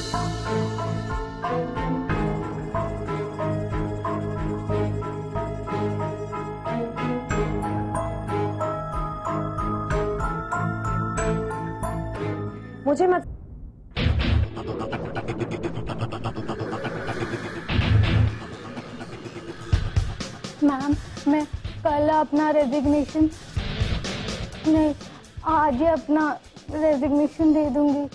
मुझे मत। मैम, मैं कल अपना रेजिग्नेशन नहीं, आज ही अपना रेजिग्नेशन दे दूंगी।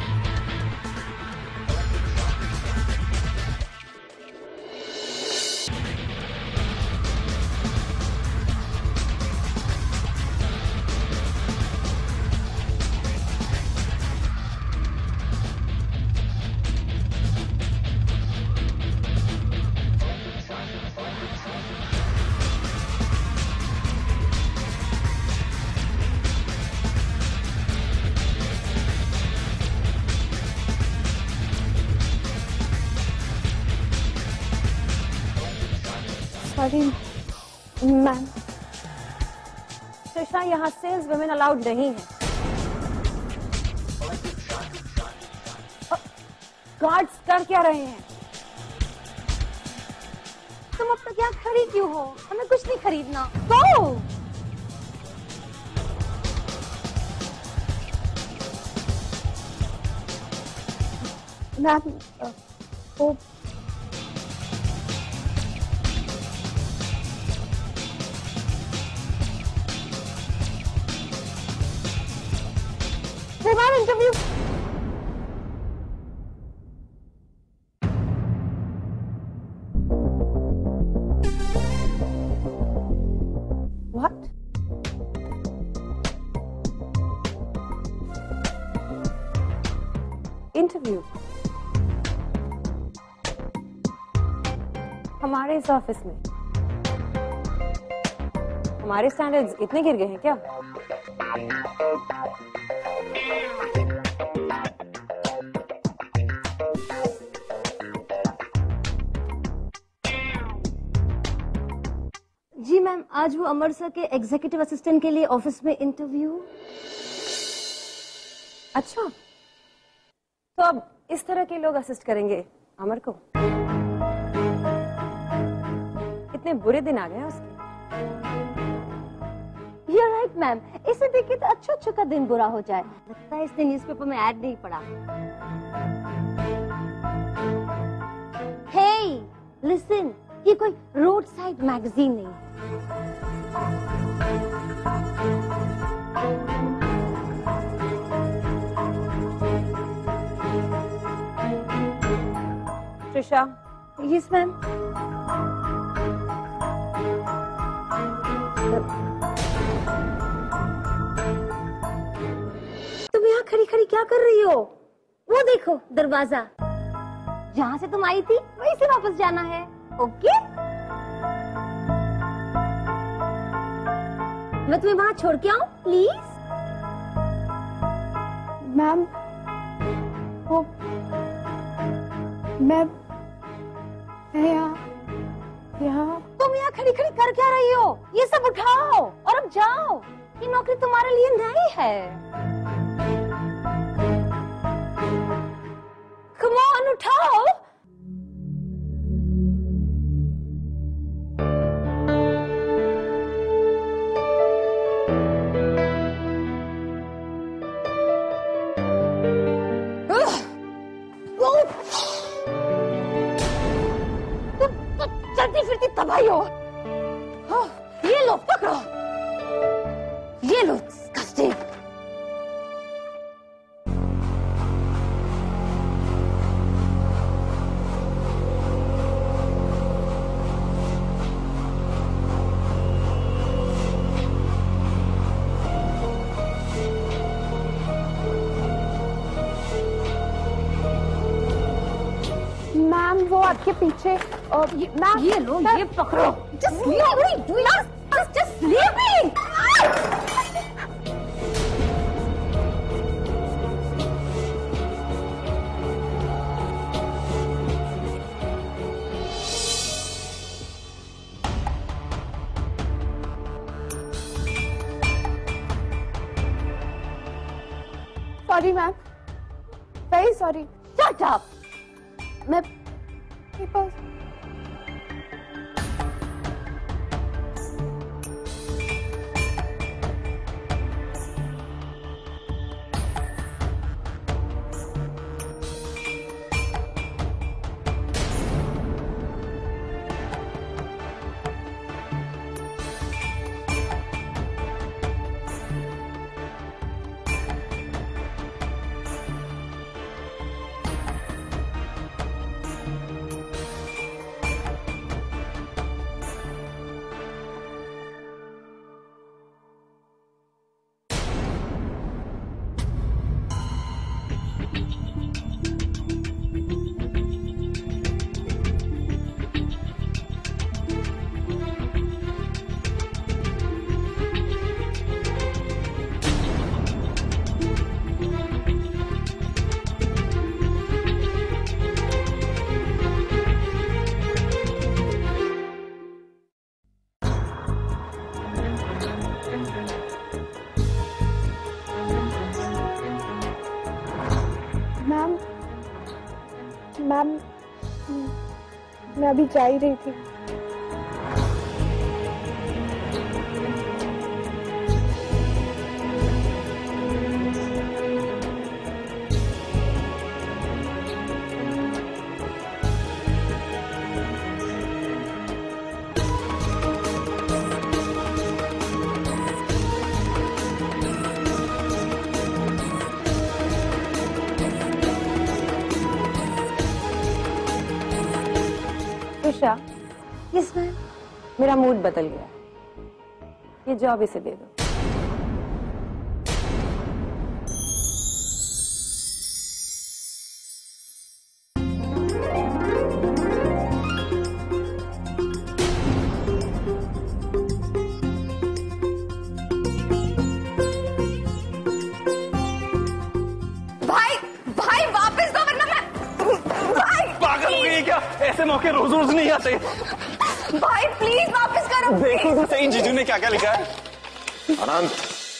Sorry ma'am. त्रिशा, यहाँ सेल्स वुमेन अलाउड नहीं है। गार्ड्स कर क्या रहे हैं? तुम अब तक यहाँ खड़ी क्यों हो? हमें कुछ नहीं खरीदना। गो। मैम, वो इंटरव्यू। What? इंटरव्यू? हमारे इस ऑफिस में? हमारे स्टैंडर्ड्स इतने गिर गए हैं क्या? जी मैम, आज वो अमर सर के एग्जीक्यूटिव असिस्टेंट के लिए ऑफिस में इंटरव्यू। अच्छा, तो अब इस तरह के लोग असिस्ट करेंगे अमर को? इतने बुरे दिन आ गए हैं उसके। You're right मैम, इसे देख के तो अच्छा का दिन बुरा हो जाए। लगता है इसने न्यूज़पेपर में ऐड नहीं पढ़ा। Hey, listen, ये कोई रोड साइड मैगजीन नहीं है। त्रिशा। Yes ma'am. तुम यहाँ खड़ी खड़ी क्या कर रही हो? वो देखो दरवाजा, जहाँ से तुम आई थी वहीं से वापस जाना है। ओके? मैं तुम्हें वहाँ छोड़ के आऊँ प्लीज? मैम, वो मैं यहाँ तुम यहाँ खड़ी खड़ी कर क्या रही हो? ये सब उठाओ और अब जाओ। ये नौकरी तुम्हारे लिए नई है। कम ऑन, उठाओ। चलती फिरती तबाही हो। ये लो पकड़ो, ये लो डिस्गस्टिंग। मैम, वो आपके पीछे। मैम, ये लो, ये पकड़ो। Just leave me, just leave me. Sorry ma'am, very sorry. Shut up. मैं मैम मैं अभी जा ही रही थी। Trisha, yes ma'am. मेरा मूड बदल गया, ये जॉब इसे दे दो। भाई भाई वापस दो वरना मैं भाई पागल हो गई क्या? ऐसे मौके रोज रोज नहीं आते। भाई प्लीज वापस करो। देखो तो सही जीजू ने क्या क्या लिखा है। Anant,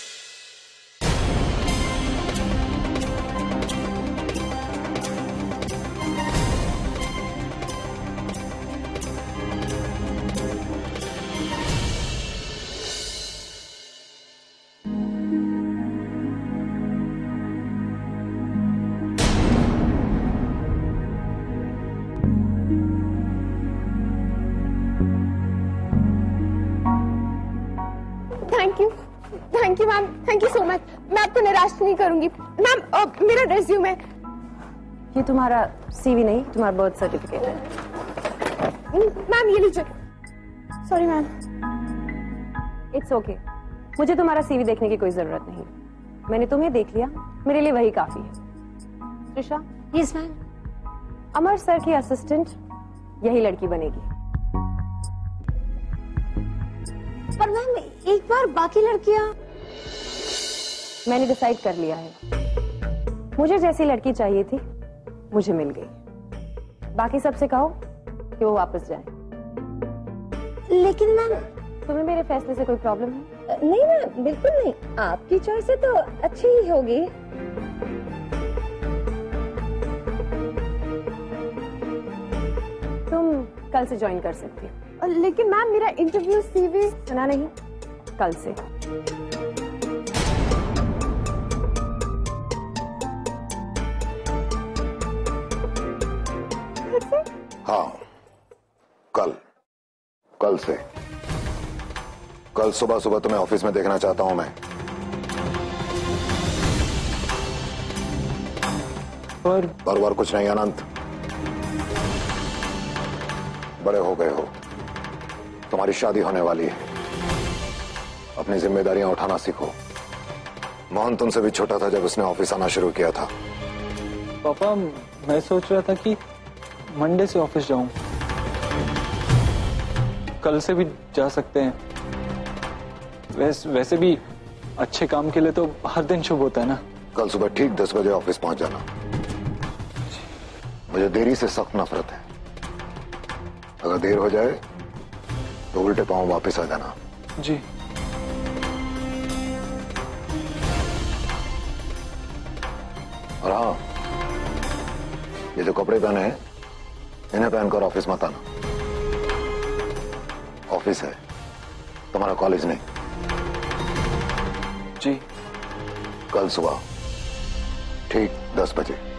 thank you ma'am, thank you so much. मैं आपको निराश नहीं करूंगी मैम। मेरा रेज्यूम है। ये तुम्हारा सीवी नहीं, तुम्हारा बर्थ सर्टिफिकेट है। मैम ये लीजिए। Sorry ma'am. इट्स ओके, मुझे तुम्हारा सीवी देखने की कोई जरूरत नहीं, मैंने तुम्हें देख लिया, मेरे लिए वही काफी है। Trisha, yes ma'am. Amar sir की असिस्टेंट यही लड़की बनेगी। पर मैम एक बार बाकी लड़कियां। मैंने डिसाइड कर लिया है, मुझे जैसी लड़की चाहिए थी मुझे मिल गई। बाकी सबसे कहो कि वो वापस जाए। लेकिन मैम तुम्हें मेरे फैसले से कोई प्रॉब्लम है? नहीं मैम, बिल्कुल नहीं। आपकी चॉइस है तो अच्छी ही होगी। तुम कल से ज्वाइन कर सकती हो। लेकिन मैम मेरा इंटरव्यू सीवी। सुना नहीं, कल से। हाँ, कल से। कल सुबह सुबह तुम्हें ऑफिस में देखना चाहता हूं मैं। पर कुछ नहीं अनंत, बड़े हो गए हो, तुम्हारी शादी होने वाली है, अपनी जिम्मेदारियां उठाना सीखो। मोहन तुमसे भी छोटा था जब उसने ऑफिस आना शुरू किया था। पापा, मैं सोच रहा था कि मंडे से ऑफिस जाऊं, कल से भी जा सकते हैं। वैसे भी अच्छे काम के लिए तो हर दिन शुभ होता है ना। कल सुबह ठीक 10 बजे ऑफिस पहुंच जाना। मुझे देरी से सख्त नफरत है, अगर देर हो जाए तो उल्टे पांव वापस आ जाना। जी। और हाँ, ये जो कपड़े पहने हैं इन्हें पहनकर ऑफिस मत आना। ऑफिस है, तुम्हारा कॉलेज नहीं। जी। कल सुबह ठीक 10 बजे।